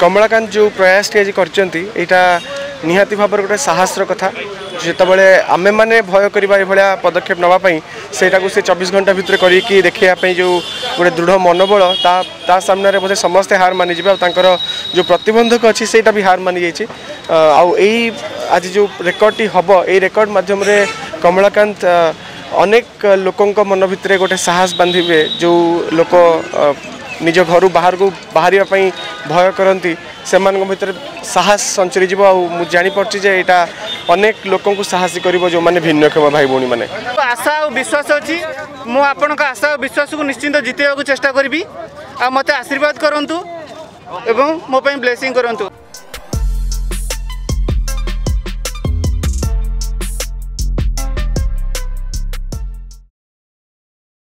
कमलाकांत जो प्रयास आज कर निहाती भाव गोटे साहसर कथा जितेबाला आम मैंने भय करवा ये पदक्षेप नापी से 24 घंटा भितर करके देखापी जो गोटे दृढ़ मनोबल ता सामने बोधे समस्ते हार मानिजे जो प्रतिबंधक अच्छी से भी हार मानी जाइए आज जो रेकर्ड टी हम ये रेकर्ड मध्यम कमलाकांत अनेक लोकों मन भितर गोटे साहस बांधे जो लोक निज घर बाहर को बाहर भय करती से भर साहस संचरी जापी यहाँ अनेक लोकों को साहसी कर जो मैंने भिन्नक्षम भाई भौणी मैंने आशा और विश्वास अच्छी मुझे आशा और विश्वास को निश्चिंत जितेगा चेष्टा करी आ मत आशीर्वाद करूँ एवं मो ब्लेसिंग करूँ।